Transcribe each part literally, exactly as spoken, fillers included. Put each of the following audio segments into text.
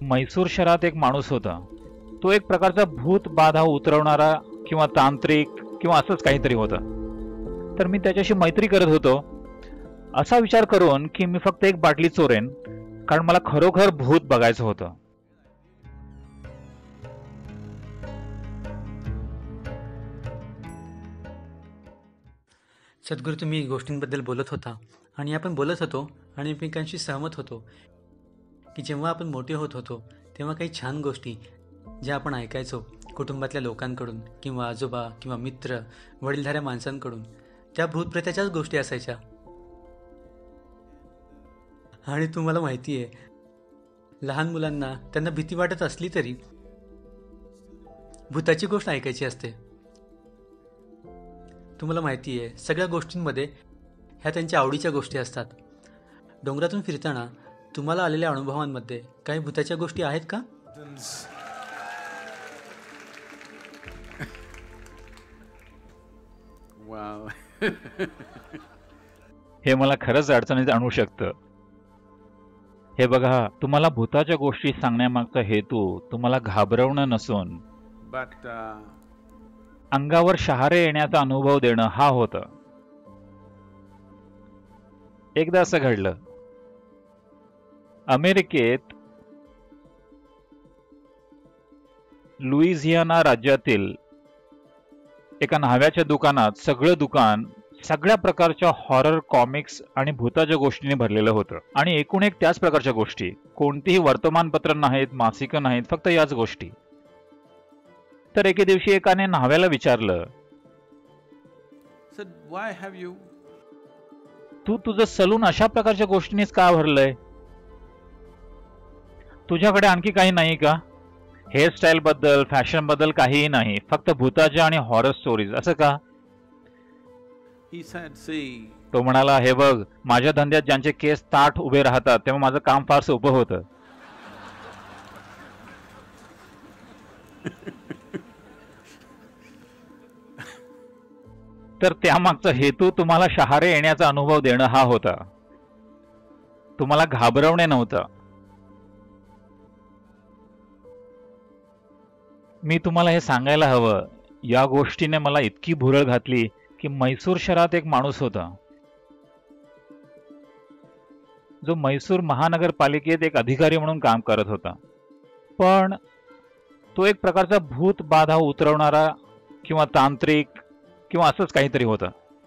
म्हैसूर शहरात एक माणूस होता. तो एक प्रकारचा भूत बाधा उतरवणारा किंवा तांत्रिक किंवा असंच काहीतरी होता. तर मी त्याच्याशी मैत्री करत होतो असा विचार करून की मी फक्त एक बाटली चोरेन, कारण मला खरोखर भूत बघायचं होतं. सद्गुरू, तुम्ही गोष्टींबद्दल बोलत होता आणि आपण बोलत होतो आणि एकमेकांशी सहमत होतो की जेव्हा आपण मोठे होत होतो तेव्हा काही छान गोष्टी ज्या आपण ऐकायचो कुटुंबातल्या लोकांकडून किंवा आजोबा किंवा मित्र वडीलधाऱ्या माणसांकडून, त्या भूतप्रेताच्याच गोष्टी असायच्या. आणि तुम्हाला माहिती आहे, लहान मुलांना त्यांना भीती वाटत असली तरी भूताची गोष्ट ऐकायची असते. तुम्हाला माहिती आहे, सगळ्या गोष्टींमध्ये ह्या त्यांच्या आवडीच्या गोष्टी असतात. डोंगरातून फिरताना तुम्हाला आलेल्या अनुभवांमध्ये काही भूताच्या गोष्टी आहेत का? हे मला खरंच अडचणीत आणू शकतं. हे बघा, तुम्हाला भूताच्या गोष्टी सांगण्यामागचा हेतू तुम्हाला घाबरवणं नसून But uh, अंगावर शहारे येण्याचा अनुभव देणं हा होता. एकदा असं घडलं. अमेरिकेत लुईझियाना राज्यातील एका न्हाव्याच्या दुकानात सगळं दुकान सगळ्या प्रकारच्या हॉरर कॉमिक्स आणि भूताच्या गोष्टींनी भरलेलं होतं. आणि एकूण एक त्याच प्रकारच्या गोष्टी. कोणतीही वर्तमानपत्र नाहीत, मासिकं नाहीत, फक्त याच गोष्टी. तर एके दिवशी एकाने न्हाव्याला विचारलं, said, why have you? तू तुझं सलून अशा प्रकारच्या गोष्टींनीच का भरलंय? तुझ्याकडे आणखी काही नाही का? हेअरस्टाईल बद्दल, फॅशन बद्दल काहीही नाही, फक्त भूताच्या आणि हॉरर स्टोरीज, असं का? He said, see, तो म्हणाला, हे बघ, माझ्या धंद्यात ज्यांचे केस ताठ उभे राहतात तेव्हा माझं काम फार सोपं होतं. तर त्यामागचा हेतू तुम्हाला शहारे येण्याचा अनुभव देणं हा होता, तुम्हाला घाबरवणे नव्हतं. मी तुम्हाला हे सांगायला हवं, या गोष्टीने मला इतकी भुरळ घातली की म्हैसूर शहरात एक माणूस होता जो म्हैसूर महानगरपालिकेत एक अधिकारी म्हणून काम करत होता. पण तो एक प्रकारचा भूत बाधा उतरवणारा किंवा तांत्रिक किंवा असंच काहीतरी होतं.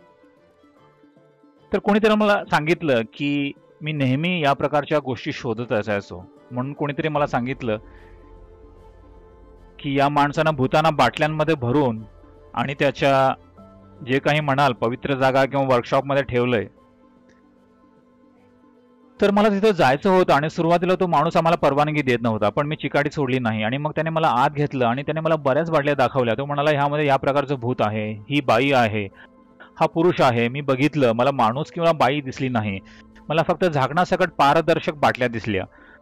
तर कोणीतरी मला सांगितलं की मी नेहमी या प्रकारच्या गोष्टी शोधत असायचो. म्हणून कोणीतरी मला सांगितलं की या माणसानं भूताना बाटल्यांमध्ये भरून आणि त्याच्या जे काही म्हणाल पवित्र जागा किंवा वर्कशॉपमध्ये ठेवलंय. तर मला तिथं जायचं होतं आणि सुरुवातीला तो माणूस आम्हाला परवानगी देत नव्हता, पण मी चिकाटी सोडली नाही आणि मग त्याने मला आत घेतलं आणि त्याने मला बऱ्याच बाटल्या दाखवल्या. तो म्हणाला, ह्यामध्ये या प्रकारचं भूत आहे, ही बाई आहे, हा पुरुष आहे. मी बघितलं, मला माणूस किंवा बाई दिसली नाही, मला फक्त झाकणासकट पारदर्शक बाटल्या दिसल्या.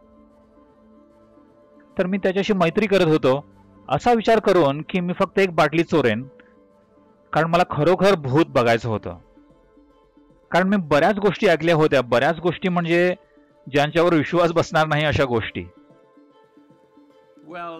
तर मी त्याच्याशी मैत्री करत होतो असा विचार करून की मी फक्त एक बाटली चोरेन, कारण मला खरोखर भूत बघायचं होतं. कारण मी बऱ्याच गोष्टी ऐकल्या होत्या, बऱ्याच गोष्टी म्हणजे ज्यांच्यावर विश्वास बसणार नाही अशा गोष्टी. well,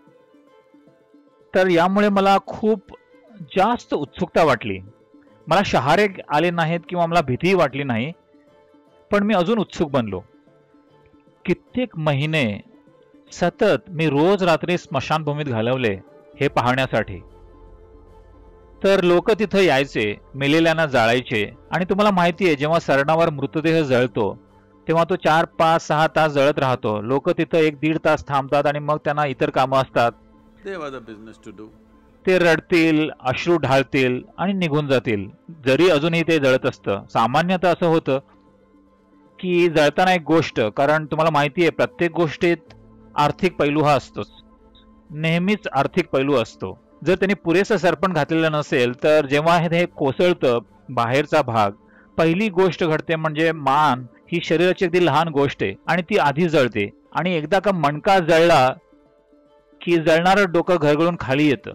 तर यामुळे मला खूप जास्त उत्सुकता वाटली. मला शहारे आले नाहीत किंवा मला भीतीही वाटली नाही, पण मी अजून उत्सुक बनलो. कित्येक महिने सतत मी रोज रात्री स्मशानभूमीत घालवले हे पाहण्यासाठी. तर लोक तिथं यायचे, मेलेल्यांना जाळायचे. आणि तुम्हाला माहिती आहे, जेव्हा सरणावर मृतदेह जळतो तेव्हा तो चार पाच सहा तास जळत राहतो. लोक तिथं एक दीड तास थांबतात आणि मग त्यांना इतर कामं असतात. they have other business to do. ते रडतील, अश्रू ढाळतील आणि निघून जातील, जरी अजूनही ते जळत असतं. सामान्यतः असं होतं की जळताना एक गोष्ट, कारण तुम्हाला माहिती आहे प्रत्येक गोष्टीत आर्थिक पैलू हा असतोच, नेहमीच आर्थिक पैलू असतो. जर त्यांनी पुरेसं सरपण घातलेलं नसेल तर जेव्हा हे कोसळतं बाहेरचा भाग, पहिली गोष्ट घडते म्हणजे मान ही शरीराची अगदी लहान गोष्ट आहे आणि ती आधी जळते. आणि एकदा का मणका जळला की जळणारं डोकं घरगळून खाली येतं.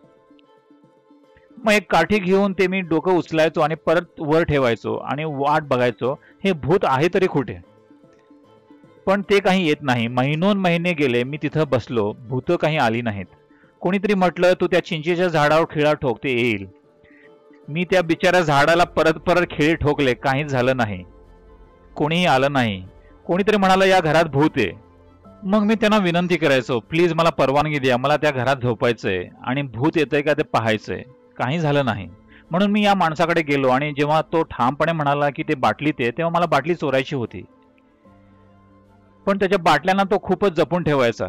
मग एक काठी घेऊन ते मी डोकं उचलायचो आणि परत वर ठेवायचो आणि वाट बघायचो, हे भूत आहे तरी कुठे. पण ते काही येत नाही. महिनोन महिने गेले, मी तिथं बसलो, भूतं काही आली नाहीत. कोणीतरी म्हटलं तू त्या चिंचेच्या झाडावर खिळा ठोक, ते येईल. मी त्या बिचाऱ्या झाडाला परत परत खिळे ठोकले, काहीच झालं नाही. कोणीही आलं नाही. कोणीतरी म्हणाला या घरात भूत आहे. मग मी त्यांना विनंती करायचो, प्लीज मला परवानगी द्या, मला त्या घरात झोपायचंय आणि भूत येतंय का ते पाहायचंय. काही झालं नाही. म्हणून मी या माणसाकडे गेलो आणि जेव्हा तो ठामपणे म्हणाला की ते बाटलीत आहे, तेव्हा मला बाटली चोरायची होती. पण त्याच्या बाटल्यांना तो खूपच जपून ठेवायचा.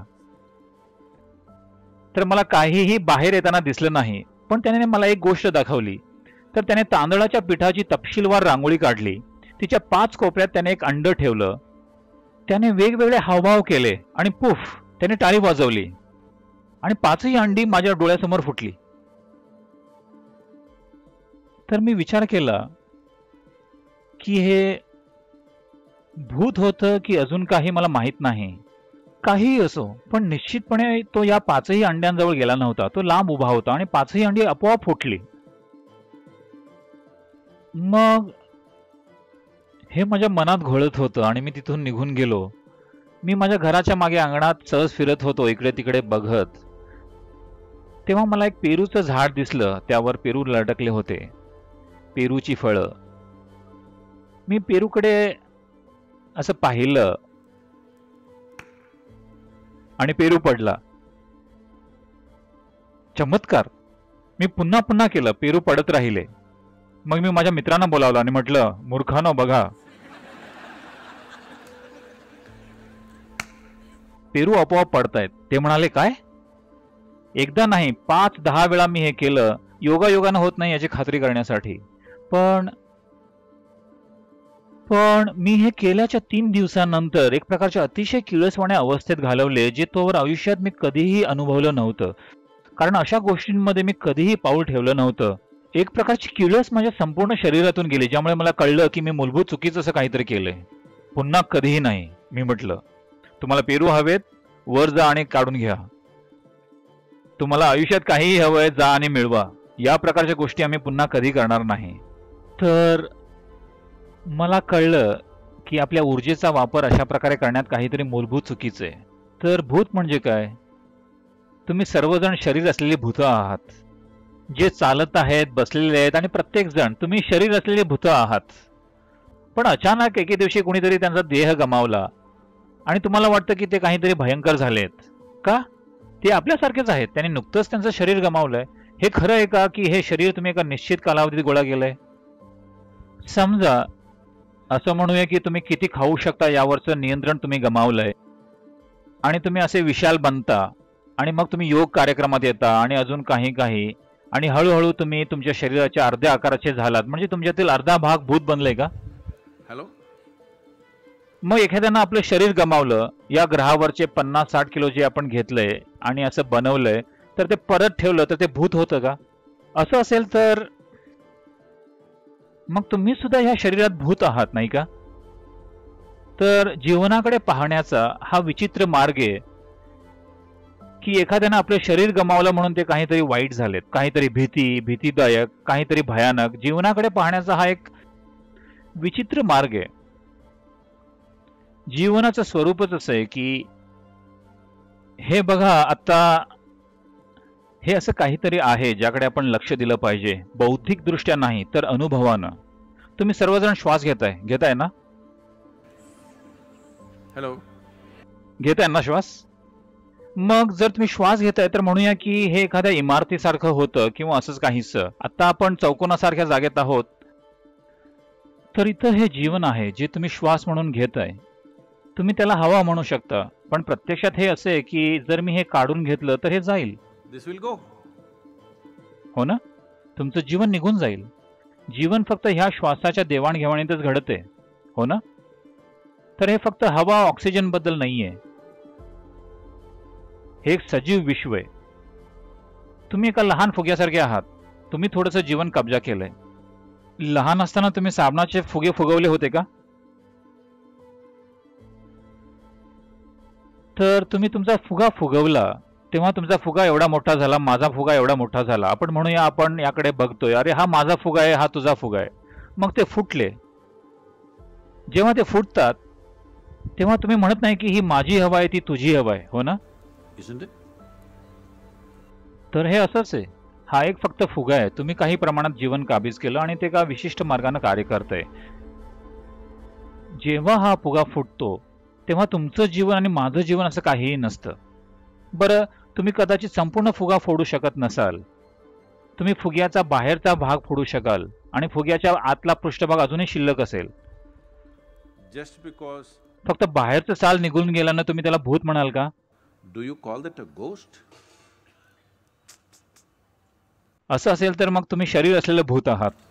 तर मला काहीही बाहेर येताना दिसलं नाही. पण त्याने मला एक गोष्ट दाखवली. तर त्याने तांदळाच्या पिठाची तपशीलवार रांगोळी काढली. तिच्या पाच कोपऱ्यात त्याने एक अंड ठेवलं. त्याने वेगवेगळे हावभाव केले आणि पुफ त्याने टाळी वाजवली आणि पाचही अंडी माझ्या डोळ्यासमोर फुटली. तर मी विचार केला की हे भूत होतं की अजून काही मला माहित नाही. काहीही असो, पण निश्चितपणे तो या पाचही अंड्यांजवळ गेला नव्हता. तो लांब उभा होता आणि पाचही अंडी आपोआप फुटली. मग हे माझ्या मनात घोळत होतं आणि मी तिथून निघून गेलो. मी माझ्या घराच्या मागे अंगणात सहज फिरत होतो, इकडे तिकडे बघत. तेव्हा मला एक पेरूचं झाड दिसलं. त्यावर पेरू लटकले होते, पेरूची फळं. मी पेरूकडे असं पाहिलं आणि पेरू पडला. चमत्कार. मी पुन्हा पुन्हा केलं, पेरू पडत राहिले. मग मी माझ्या मित्रांना बोलावलं आणि म्हटलं, मूर्खानो बघा, पेरू आपोआप पडतायत. ते म्हणाले, काय? एकदा नाही, पाच दहा वेळा मी हे केलं. योगायोगानं होत नाही याची खात्री करण्यासाठी. पण पण मी हे केल्याच्या तीन दिवसानंतर एक प्रकारच्या अतिशय किळसवाण्या अवस्थेत घालवले, जे तोवर आयुष्यात मी कधीही अनुभवलं नव्हतं. कारण अशा गोष्टींमध्ये मी कधीही पाऊल ठेवलं नव्हतं. एक प्रकारची किळस माझ्या संपूर्ण शरीरातून गेली, ज्यामुळे मला कळलं की मी मूलभूत चुकीचं असं काहीतरी केलंय. पुन्हा कधीही नाही. मी म्हटलं, तुम्हाला पेरू हवेत, वर जा आणि काढून घ्या. तुम्हाला आयुष्यात काहीही हवंय, जा आणि मिळवा. या प्रकारच्या गोष्टी आम्ही पुन्हा कधी करणार नाही. तर मला कळलं की आपल्या ऊर्जेचा वापर अशा प्रकारे करण्यात काहीतरी मूलभूत चुकीचं आहे. तर भूत म्हणजे काय? तुम्ही सर्वजण शरीर असलेली भूतं आहात, जे चालत आहेत, बसलेले आहेत, आणि प्रत्येक जण तुम्ही शरीर असलेली भूतं आहात. पण अचानक एके दिवशी कुणीतरी त्यांचा देह गमावला आणि तुम्हाला वाटतं की ते काहीतरी भयंकर झालेत. का? ते आपल्यासारखेच आहेत. त्यांनी नुकतंच त्यांचं शरीर गमावलंय. हे खरं आहे का की हे शरीर तुम्ही एका निश्चित कालावधीत गोळा केलंय? समजा असं म्हणूया की तुम्ही किती खाऊ शकता यावरचं नियंत्रण तुम्ही गमावलंय आणि तुम्ही असे विशाल बनता आणि मग तुम्ही योग कार्यक्रमात येता आणि अजून काही काही आणि हळूहळू तुम्ही तुमच्या शरीराच्या अर्ध्या आकाराचे झालात. म्हणजे तुमच्यातील अर्धा भाग भूत बनले का? हॅलो. मग एखाद्यानं आपलं शरीर गमावलं, या ग्रहावरचे पन्नास साठ किलो जे आपण घेतलंय आणि असं बनवलंय, तर ते परत ठेवलं तर ते भूत होतं का? असं असेल तर मग तुम्ही सुद्धा ह्या शरीरात भूत आहात, नाही का? तर जीवनाकडे पाहण्याचा हा विचित्र मार्ग आहे की एखाद्यानं आपलं शरीर गमावलं म्हणून ते काहीतरी वाईट झालेत, काहीतरी भीती, भीतीदायक, काहीतरी भयानक. जीवनाकडे पाहण्याचा हा एक विचित्र मार्ग आहे. जीवनाचं स्वरूपच असं आहे की हे बघा, आता हे असं काहीतरी आहे ज्याकडे आपण लक्ष दिलं पाहिजे, बौद्धिक दृष्ट्या नाही तर अनुभवानं. तुम्ही सर्वजण श्वास घेताय घेताय ना? हॅलो. घेताय ना श्वास? मग जर तुम्ही श्वास घेताय तर म्हणूया की हे एखाद्या इमारतीसारखं होतं किंवा असंच काहीच. आता आपण चौकोनासारख्या जागेत आहोत. तर इथं हे जीवन आहे जे तुम्ही श्वास म्हणून घेताय. तुम्ही त्याला हवा म्हणू शकता, पण प्रत्यक्षात हे असे की जर मी हे काढून घेतलं तर हे जाईल. This will go. हो ना? तुमचं जीवन निघून जाईल. जीवन फक्त ह्या श्वासाच्या देवाणघेवाणीतच घडते, हो ना? तर हे फक्त हवा ऑक्सिजन बद्दल नाहीये. हे एक सजीव विश्व आहे. तुम्ही एका लहान फुग्यासारखे आहात. तुम्ही थोडंसं जीवन कब्जा केलंय. लहान असताना तुम्ही साबणाचे फुगे फुगवले होते का? तर तुम्ही तुमचा फुगा फुगवला तेव्हा तुमचा फुगा एवढा मोठा झाला, माझा फुगा एवढा मोठा झाला. आपण म्हणूया आपण याकडे बघतोय, अरे हा माझा फुगा आहे, हा तुझा फुगा आहे. मग ते फुटले. जेव्हा ते फुटतात तेव्हा तुम्ही म्हणत नाही की ही माझी हवा आहे ती तुझी हवा आहे, हो ना? Isn't it? तर हे असंच आहे. हा एक फक्त फुगा आहे. तुम्ही काही प्रमाणात जीवन काबीज केलं आणि ते एका विशिष्ट मार्गाने कार्य करतंय. जेव्हा हा फुगा फुटतो तेव्हा तुमचं जीवन आणि माझं जीवन असं काहीही नसतं. बरं, तुम्ही कदाचित संपूर्ण फुगा फोडू शकत नसाल. तुम्ही फुग्याचा बाहेरचा भाग फोडू शकाल आणि फुग्याच्या आतला पृष्ठभाग अजूनही शिल्लक असेल. Just because… फक्त बाहेरचं साल निघून गेल्यानं तुम्ही त्याला भूत म्हणाल का? Do you call that a ghost? असं असेल तर मग तुम्ही शरीर असलेलं भूत आहात.